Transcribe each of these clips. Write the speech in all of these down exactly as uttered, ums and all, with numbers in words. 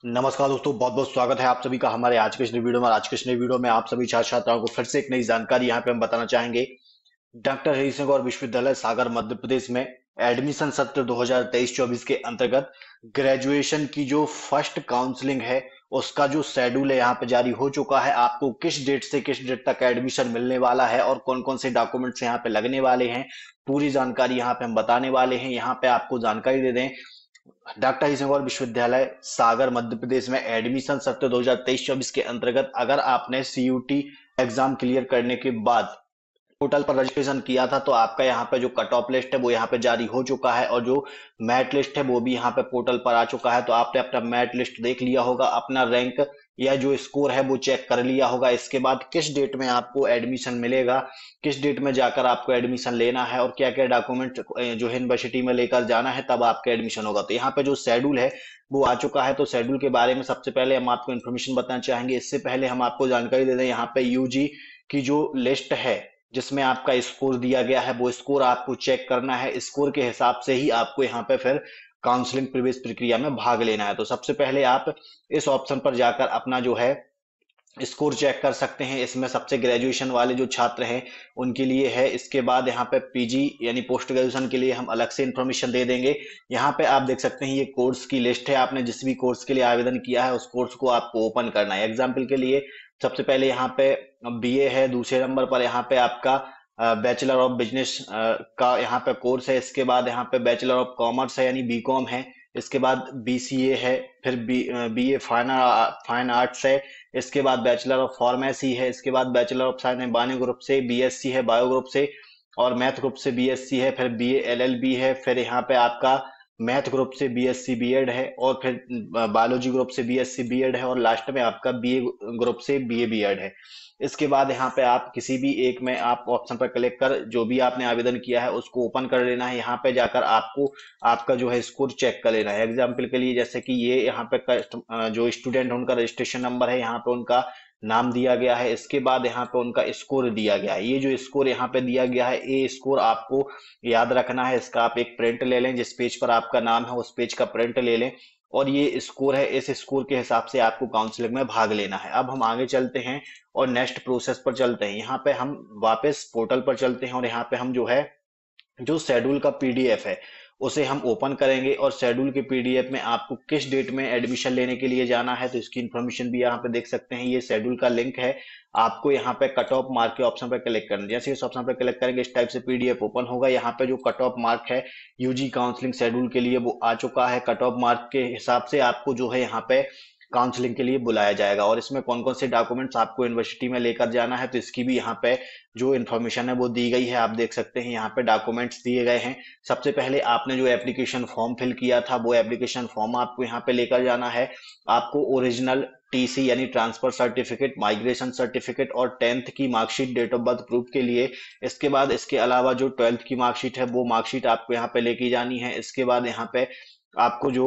नमस्कार दोस्तों, बहुत बहुत स्वागत है आप सभी का हमारे आज के इस नई वीडियो में। आज के इस नई वीडियो में आप सभी छात्र छात्राओं को फिर से एक नई जानकारी यहाँ पे हम बताना चाहेंगे। डॉक्टर हरि सिंह गौर विश्वविद्यालय सागर मध्य प्रदेश में एडमिशन सत्र दो हज़ार तेईस चौबीस के अंतर्गत ग्रेजुएशन की जो फर्स्ट काउंसलिंग है उसका जो शेड्यूल है यहाँ पे जारी हो चुका है। आपको किस डेट से किस डेट तक एडमिशन मिलने वाला है और कौन कौन से डॉक्यूमेंट्स यहाँ पे लगने वाले हैं, पूरी जानकारी यहाँ पे हम बताने वाले हैं। यहाँ पे आपको जानकारी दे दें, डॉक्टर हरि सिंह गौर विश्वविद्यालय सागर मध्य प्रदेश में एडमिशन सत्र दो हज़ार तेईस चौबीस के अंतर्गत अगर आपने सीयूटी एग्जाम क्लियर करने के बाद पोर्टल पर रजिस्ट्रेशन किया था तो आपका यहाँ पे जो कट ऑफ लिस्ट है वो यहाँ पे जारी हो चुका है और जो मेरिट लिस्ट है वो भी यहाँ पे पोर्टल पर आ चुका है। तो आपने अपना मेरिट लिस्ट देख लिया होगा, अपना रैंक या जो स्कोर है वो चेक कर लिया होगा। इसके बाद किस डेट में आपको एडमिशन मिलेगा, किस डेट में जाकर आपको एडमिशन लेना है और क्या क्या डॉक्यूमेंट जो है यूनिवर्सिटी में लेकर जाना है, तब आपका एडमिशन होगा। तो यहाँ पे जो शेड्यूल है वो आ चुका है। तो शेड्यूल के बारे में सबसे पहले हम आपको इन्फॉर्मेशन बताना चाहेंगे। इससे पहले हम आपको जानकारी दे दें, यहाँ पे यूजी की जो लिस्ट है जिसमें आपका स्कोर दिया गया है वो स्कोर आपको चेक करना है। स्कोर के हिसाब से ही आपको यहाँ पे फिर काउंसलिंग प्रवेश प्रक्रिया में भाग लेना है। तो सबसे पहले आप इस ऑप्शन पर जाकर अपना जो है स्कोर चेक कर सकते हैं। इसमें सबसे ग्रेजुएशन वाले जो छात्र हैं उनके लिए है। इसके बाद यहाँ पे पीजी यानी पोस्ट ग्रेजुएशन के लिए हम अलग से इंफॉर्मेशन दे देंगे। यहाँ पे आप देख सकते हैं ये कोर्स की लिस्ट है। आपने जिस भी कोर्स के लिए आवेदन किया है उस कोर्स को आपको ओपन करना है। एग्जाम्पल के लिए सबसे पहले यहाँ पे बीए है, दूसरे नंबर पर यहाँ पे आपका बैचलर ऑफ बिजनेस का यहाँ पे कोर्स है। इसके बाद यहाँ पे बैचलर ऑफ कॉमर्स है यानी बीकॉम है। इसके बाद बीसीए है, फिर B BA fine fine arts है। इसके बाद बैचलर ऑफ फार्मेसी है। इसके बाद bachelor of science bio group से बीएससी है, बायो ग्रुप से और मैथ ग्रुप से बीएससी है। फिर बीए एलएलबी है। फिर यहाँ पे आपका मैथ ग्रुप से बीएससी बीएड है और फिर बायोलॉजी ग्रुप से बीएससी बीएड है और लास्ट में आपका बीए ग्रुप से बीए बीएड है। इसके बाद यहाँ पे आप किसी भी एक में आप ऑप्शन पर क्लिक कर जो भी आपने आवेदन किया है उसको ओपन कर लेना है। यहाँ पे जाकर आपको आपका जो है स्कोर चेक कर लेना है। एग्जाम्पल के लिए जैसे कि ये यहाँ पे कस्ट- अ, जो स्टूडेंट है उनका रजिस्ट्रेशन नंबर है, यहाँ पे उनका नाम दिया गया है। इसके बाद यहाँ पे उनका स्कोर दिया गया है। ये जो स्कोर यहाँ पे दिया गया है ये स्कोर आपको याद रखना है। इसका आप एक प्रिंट ले लें, जिस पेज पर आपका नाम है उस पेज का प्रिंट ले लें और ये स्कोर है, इस स्कोर के हिसाब से आपको काउंसलिंग में भाग लेना है। अब हम आगे चलते हैं और नेक्स्ट प्रोसेस पर चलते हैं। यहाँ पे हम वापस पोर्टल पर चलते हैं और यहाँ पे हम जो है जो शेड्यूल का पीडीएफ है उसे हम ओपन करेंगे और शेड्यूल के पीडीएफ में आपको किस डेट में एडमिशन लेने के लिए जाना है तो इसकी इन्फॉर्मेशन भी यहाँ पे देख सकते हैं। ये शेड्यूल का लिंक है। आपको यहाँ पे कट ऑफ मार्क के ऑप्शन पर क्लिक करना है। जैसे इस ऑप्शन पर क्लिक करेंगे इस टाइप से पीडीएफ ओपन होगा। यहाँ पे जो कट ऑफ मार्क है यूजी काउंसलिंग शेड्यूल के लिए वो आ चुका है। कट ऑफ मार्क के हिसाब से आपको जो है यहाँ पे काउंसलिंग के लिए बुलाया जाएगा और इसमें कौन कौन से डॉक्यूमेंट्स आपको यूनिवर्सिटी में लेकर जाना है तो इसकी भी यहाँ पे जो इन्फॉर्मेशन है वो दी गई है। आप देख सकते हैं यहाँ पे डॉक्यूमेंट्स दिए गए हैं। सबसे पहले आपने जो एप्लीकेशन फॉर्म फिल किया था वो एप्लीकेशन फॉर्म आपको यहाँ पे लेकर जाना है। आपको ओरिजिनल टीसी यानी ट्रांसफर सर्टिफिकेट, माइग्रेशन सर्टिफिकेट और टेंथ की marksheet date of birth proof के लिए। इसके बाद इसके अलावा जो ट्वेल्थ की मार्कशीट है वो मार्कशीट आपको यहाँ पे लेके जानी है। इसके बाद यहाँ पे आपको जो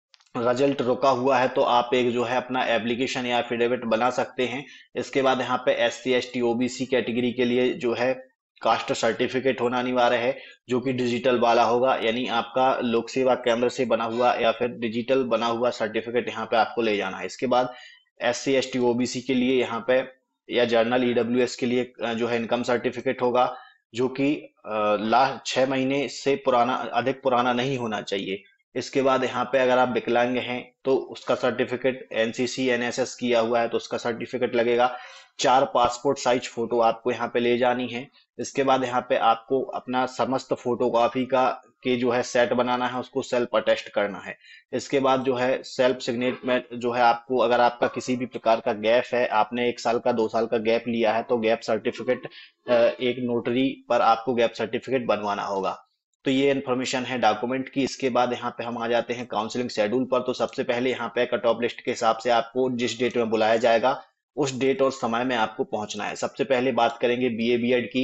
रिजल्ट रुका हुआ है तो आप एक जो है अपना एप्लीकेशन या एफिडेविट बना सकते हैं। इसके बाद यहाँ पे S C S T OBC category के लिए जो है कास्ट सर्टिफिकेट होना अनिवार्य है जो कि डिजिटल वाला होगा, यानी आपका लोक सेवा केंद्र से बना हुआ या फिर डिजिटल बना हुआ सर्टिफिकेट यहाँ पे आपको ले जाना है। इसके बाद S C S T OBC के लिए यहाँ पे या जर्नल ईडब्ल्यूएस के लिए अ, जो है इनकम सर्टिफिकेट होगा जो कि लास्ट छह महीने से पुराना अधिक पुराना नहीं होना चाहिए। इसके बाद यहाँ पे अगर आप विकलांग हैं तो उसका सर्टिफिकेट, एनसीसी एनएसएस किया हुआ है तो उसका सर्टिफिकेट लगेगा। चार पासपोर्ट साइज फोटो आपको यहाँ पे ले जानी है। इसके बाद यहाँ पे आपको अपना समस्त फोटोकॉपी का के जो है सेट बनाना है, उसको सेल्फ अटेस्ट करना है। इसके बाद जो है सेल्फ सिग्नेट में जो है आपको अगर आपका किसी भी प्रकार का गैप है, आपने एक साल का दो साल का गैप लिया है तो गैप सर्टिफिकेट एक नोटरी पर आपको गैप सर्टिफिकेट बनवाना होगा। तो ये इन्फॉर्मेशन है डॉक्यूमेंट की। इसके बाद यहाँ पे हम आ जाते हैं काउंसलिंग शेड्यूल पर। तो सबसे पहले यहाँ पे कट ऑफ लिस्ट के हिसाब से आपको जिस डेट में बुलाया जाएगा उस डेट और समय में आपको पहुंचना है। सबसे पहले बात करेंगे बीए बीएड की।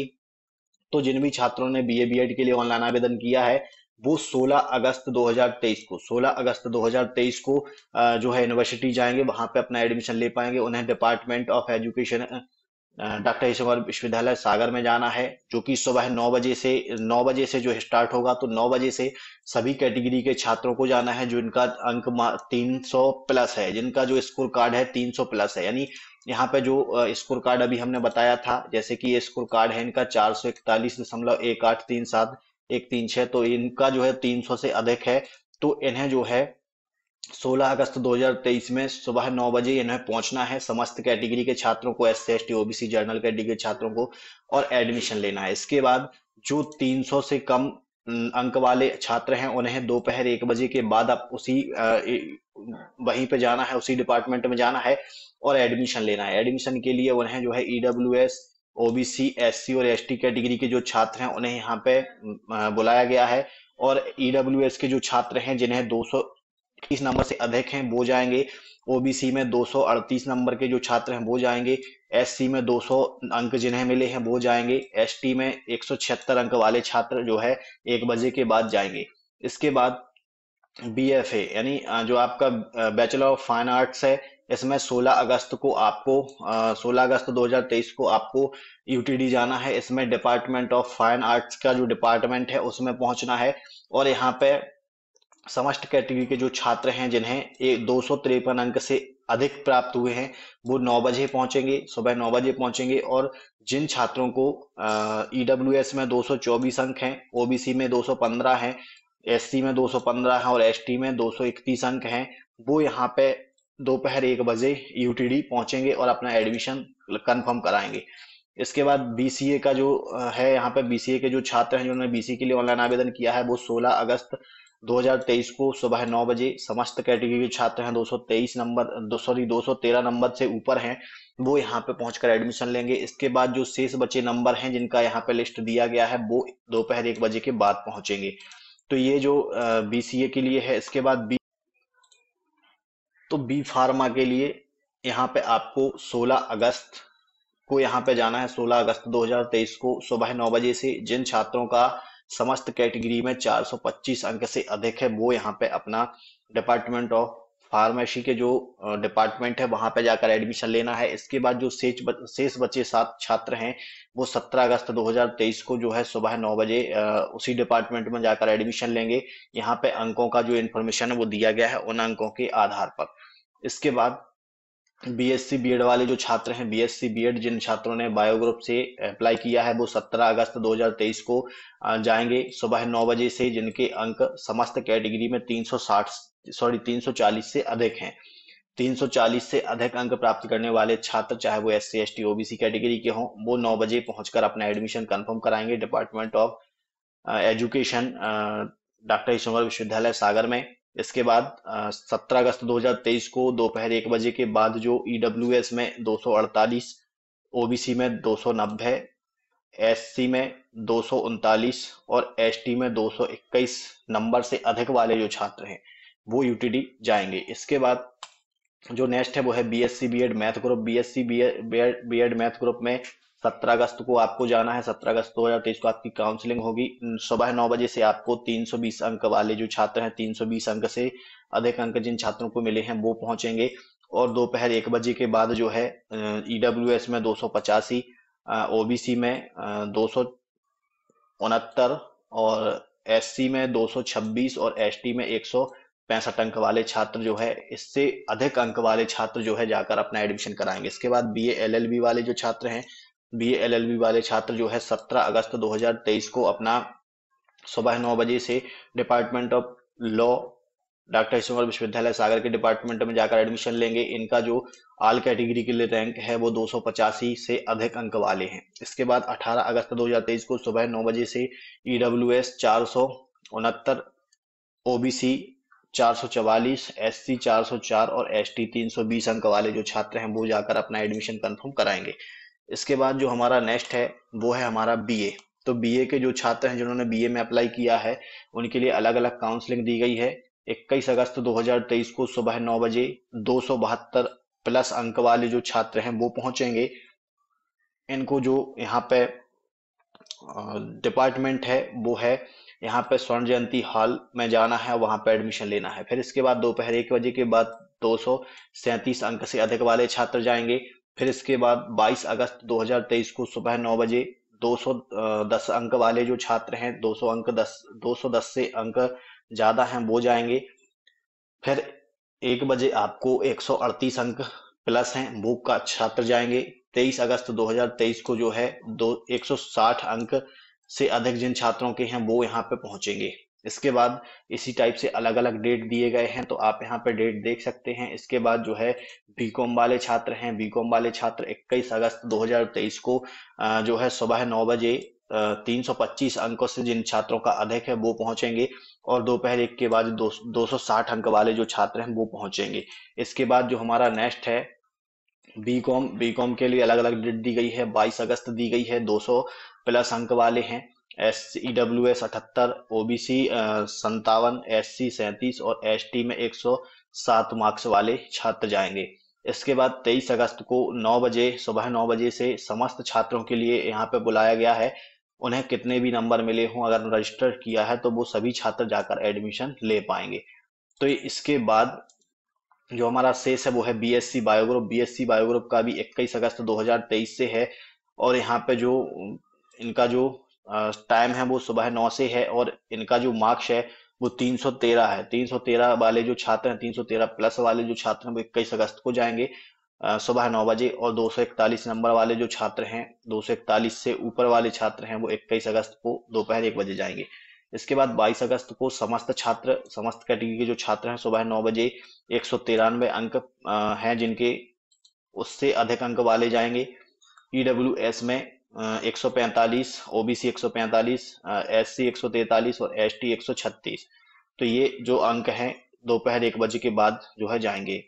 तो जिन भी छात्रों ने बीए बीएड के लिए ऑनलाइन आवेदन किया है वो सोलह अगस्त दो हज़ार तेईस को सोलह अगस्त दो हज़ार तेईस को अ, जो है यूनिवर्सिटी जाएंगे, वहां पे अपना एडमिशन ले पाएंगे। उन्हें department of education doctor Harishankar Vishwavidyalaya Sagar में जाना है, जो कि सुबह नौ बजे से नौ बजे से जो स्टार्ट होगा। तो नौ बजे से सभी कैटेगरी के छात्रों को जाना है जो इनका अंक तीन सौ प्लस है, जिनका जो स्कोर कार्ड है तीन सौ प्लस है। यानी यहाँ पे जो स्कोर कार्ड अभी हमने बताया था, जैसे कि ये स्कोर कार्ड है इनका चार सौ इकतालीस दशमलव एक आठ तीन सात एक तीन छह, तो इनका जो है तीन सौ से अधिक है। तो इन्हें जो है सोलह अगस्त दो हज़ार तेईस में सुबह नौ बजे इन्हें पहुंचना है, समस्त कैटेगरी के छात्रों को, S C S T OBC general category के छात्रों को, और एडमिशन लेना है। इसके बाद जो तीन सौ से कम अम, अंक वाले छात्र हैं उन्हें दोपहर एक बजे के बाद आप उसी अ, ए- वहीं पे जाना है, उसी डिपार्टमेंट में जाना है और एडमिशन लेना है। एडमिशन के लिए उन्हें जो है ईडब्ल्यू एस, ओबीसी, एससी और एसटी कैटेगरी के जो छात्र हैं उन्हें यहाँ पे अ, बुलाया गया है। और ईडब्ल्यू एस के जो छात्र हैं जिन्हें दो सौ इक्कीस नंबर से अधिक हैं वो जाएंगे। ओबीसी में दो सौ अड़तीस नंबर के जो छात्र हैं वो जाएंगे। एससी में दो सौ अंक जिन्हें मिले हैं वो जाएंगे। एसटी में एक सौ छिहत्तर अंक वाले छात्र जो है एक बजे के बाद जाएंगे। इसके बाद बीएफए यानी अ, जो आपका बैचलर ऑफ फाइन आर्ट्स है, इसमें सोलह अगस्त को आपको अ, सोलह अगस्त दो हज़ार तेईस को आपको यूटीडी जाना है। इसमें डिपार्टमेंट ऑफ फाइन आर्ट्स का जो डिपार्टमेंट है उसमें पहुंचना है। और यहाँ पे समस्त कैटेगरी के जो छात्र हैं जिन्हें एक दो सौ तिरपन अंक से अधिक प्राप्त हुए हैं वो नौ बजे पहुंचेंगे, सुबह नौ बजे पहुंचेंगे। और जिन छात्रों को ईडब्ल्यूएस में दो सौ चौबीस अंक हैं, ओबीसी में दो सौ पंद्रह हैं, एससी में दो सौ पंद्रह हैं और एसटी में दो सौ इकतीस अंक हैं, वो यहाँ पे दोपहर एक बजे यूटीडी पहुंचेंगे और अपना एडमिशन कंफर्म कराएंगे। इसके बाद बीसीए का जो अ, है, यहाँ पे बीसीए के जो छात्र हैं जिन्होंने बीसीए के लिए ऑनलाइन आवेदन किया है वो सोलह अगस्त दो हज़ार तेईस को सुबह नौ बजे, समस्त कैटेगरी के छात्र हैं दो सौ तेईस नंबर दो सॉरी दो सौ तेरह नंबर से ऊपर हैं वो यहाँ पे पहुंचकर एडमिशन लेंगे। इसके बाद जो शेष बचे नंबर हैं जिनका यहाँ पे लिस्ट दिया गया है वो दोपहर एक बजे के बाद पहुंचेंगे। तो ये जो बीसीए के लिए है। इसके बाद बी तो बी फार्मा के लिए यहाँ पे आपको सोलह अगस्त को यहाँ पे जाना है। सोलह अगस्त दो हज़ार तेईस को सुबह नौ बजे से जिन छात्रों का समस्त कैटेगरी में चार सौ पच्चीस अंक से अधिक है वो यहाँ पे अपना डिपार्टमेंट ऑफ फार्मेसी के जो डिपार्टमेंट है वहां पे जाकर एडमिशन लेना है। इसके बाद जो शेष ब- शेष बचे सात छात्र हैं वो सत्रह अगस्त दो हज़ार तेईस को जो है सुबह नौ बजे अ, उसी डिपार्टमेंट में जाकर एडमिशन लेंगे। यहाँ पे अंकों का जो इन्फॉर्मेशन है वो दिया गया है उन अंकों के आधार पर। इसके बाद बीएससी बीएड वाले जो छात्र हैं, बीएससी बीएड जिन छात्रों ने बायो ग्रुप से अप्लाई किया है वो सत्रह अगस्त दो हज़ार तेईस को अ, जाएंगे सुबह नौ बजे से, जिनके अंक समस्त कैटेगरी में तीन सौ साठ सॉरी तीन सौ चालीस से अधिक हैं। तीन सौ चालीस से अधिक अंक प्राप्त करने वाले छात्र, चाहे वो S C S T OBC category के हों, वो नौ बजे पहुंचकर अपना एडमिशन कंफर्म कराएंगे department of education doctor Harishankar Vishwavidyalaya Sagar में। इसके बाद सत्रह अगस्त दो हज़ार तेईस को दोपहर एक बजे के बाद जो ईडब्ल्यूएस में दो सौ अड़तालीस, ओबीसी में दो सौ नब्बे, एससी में दो सौ उनतालीस और एसटी में दो सौ इक्कीस नंबर से अधिक वाले जो छात्र हैं वो यूटीडी जाएंगे। इसके बाद जो नेक्स्ट है वो है BSc BEd math group. BSc BEd BEd math group में सत्रह अगस्त को आपको जाना है। सत्रह अगस्त दो हज़ार तेईस को आपकी काउंसलिंग होगी। सुबह नौ बजे से आपको तीन सौ बीस अंक वाले जो छात्र हैं, तीन सौ बीस अंक से अधिक अंक जिन छात्रों को मिले हैं वो पहुंचेंगे। और दोपहर एक बजे के बाद जो है ईडब्ल्यूएस में दो सौ पचासी, ओबीसी में दो सौ उनहत्तर और एससी में दो सौ छब्बीस और एसटी में एक सौ पैंसठ अंक वाले छात्र जो है, इससे अधिक अंक वाले छात्र जो है जाकर अपना एडमिशन कराएंगे। इसके बाद बीए एलएलबी वाले जो छात्र हैं, बीए एलएलबी वाले छात्र जो है सत्रह अगस्त दो हज़ार तेईस को अपना सुबह नौ बजे से department of law doctor Harishankar Vishwavidyalaya Sagar के डिपार्टमेंट में जाकर एडमिशन लेंगे। इनका जो ऑल कैटेगरी के लिए रैंक है वो दो सौ पचासी से अधिक अंक वाले हैं। इसके बाद अठारह अगस्त दो हज़ार तेईस को सुबह नौ बजे से ईडब्ल्यूएस चार सौ उनहत्तर, ओबीसी चार सौ चवालीस, एससी चार सौ चार और एसटी तीन सौ बीस अंक वाले जो छात्र हैं वो जाकर अपना एडमिशन कंफर्म कराएंगे। इसके बाद जो हमारा नेक्स्ट है वो है हमारा बीए। तो बीए के जो छात्र हैं जिन्होंने बीए में अप्लाई किया है उनके लिए अलग अलग काउंसलिंग दी गई है। इक्कीस अगस्त दो हज़ार तेईस को सुबह नौ बजे दो सौ बहत्तर प्लस अंक वाले जो छात्र हैं वो पहुंचेंगे। इनको जो यहाँ पे डिपार्टमेंट है वो है यहाँ पे स्वर्ण जयंती हॉल में जाना है, वहां पे एडमिशन लेना है। फिर इसके बाद दोपहर एक बजे के बाद दो सौ सैंतीस अंक से अधिक वाले छात्र जाएंगे फिर इसके बाद बाईस अगस्त दो हज़ार तेईस को सुबह नौ बजे दो सौ दस अंक वाले जो छात्र हैं, दो सौ अंक दस दो सौ दस से अंक ज्यादा हैं वो जाएंगे। फिर एक बजे आपको एक सौ अड़तीस अंक प्लस हैं वो का छात्र जाएंगे। तेईस अगस्त दो हज़ार तेईस को जो है दो एक सौ साठ अंक से अधिक जिन छात्रों के हैं वो यहाँ पे पहुंचेंगे। इसके बाद इसी टाइप से अलग अलग डेट दिए गए हैं, तो आप यहाँ पे डेट देख सकते हैं। इसके बाद जो है बीकॉम वाले छात्र हैं, बीकॉम वाले छात्र इक्कीस अगस्त दो हज़ार तेईस को अ, जो है सुबह नौ बजे तीन सौ पच्चीस अंकों से जिन छात्रों का अधिक है वो पहुंचेंगे, और दोपहर एक के बाद दो दो सौ साठ अंक वाले जो छात्र हैं वो पहुंचेंगे। इसके बाद जो हमारा नेक्स्ट है बीकॉम, बीकॉम के लिए अलग अलग डेट दी गई है। बाईस अगस्त दी गई है, दो सौ प्लस अंक वाले हैं। एस ई डब्ल्यू एस अठहत्तर, ओबीसी संतावन, एस सी सैंतीस और एस टी में एक सौ सात मार्क्स वाले छात्र जाएंगे। इसके बाद तेईस अगस्त को नौ बजे सुबह नौ बजे से समस्त छात्रों के लिए यहाँ पे बुलाया गया है। उन्हें कितने भी नंबर मिले हों, अगर रजिस्टर किया है तो वो सभी छात्र जाकर एडमिशन ले पाएंगे। तो इसके बाद जो हमारा शेष है वो है BSc bio group. BSc bio group का भी इक्कीस अगस्त दो हज़ार तेईस से है, और यहाँ पे जो इनका जो टाइम है वो सुबह नौ से है, और इनका जो मार्क्स है वो तीन सौ तेरह है। तीन सौ तेरह वाले जो छात्र हैं, तीन सौ तेरह प्लस वाले जो छात्र हैं वो इक्कीस अगस्त को जाएंगे अ, सुबह नौ बजे, और दो सौ इकतालीस नंबर वाले जो छात्र हैं, दो सौ इकतालीस से ऊपर वाले छात्र हैं वो इक्कीस अगस्त को दोपहर एक बजे जाएंगे। इसके बाद बाईस अगस्त को समस्त छात्र, समस्त कैटेगरी के जो छात्र हैं सुबह नौ बजे एक सौ तिरानवे अंक अ, हैं जिनके, उससे अधिक अंक वाले जाएंगे। ईडब्ल्यू एस में एक सौ पैंतालीस, ओबीसी एक सौ पैंतालीस, एस सी एक सौ तैंतालीस और एस टी एक सौ छत्तीस। तो ये जो अंक हैं दोपहर एक बजे के बाद जो है जाएंगे।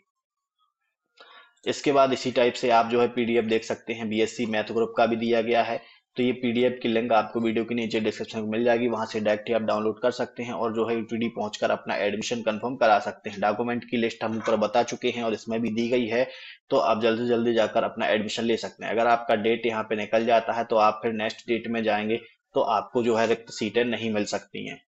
इसके बाद इसी टाइप से आप जो है पीडीएफ देख सकते हैं, बीएससी मैथ ग्रुप का भी दिया गया है। तो ये पीडीएफ की लिंक आपको वीडियो के नीचे डिस्क्रिप्शन में मिल जाएगी, वहां से डायरेक्ट ही आप डाउनलोड कर सकते हैं और जो है यूटीडी पहुंचकर अपना एडमिशन कंफर्म करा सकते हैं। डॉक्यूमेंट की लिस्ट हम ऊपर बता चुके हैं और इसमें भी दी गई है, तो आप जल्दी से जल्दी जाकर अपना एडमिशन ले सकते हैं। अगर आपका डेट यहाँ पे निकल जाता है तो आप फिर नेक्स्ट डेट में जाएंगे तो आपको जो है रिक्त सीटें नहीं मिल सकती हैं।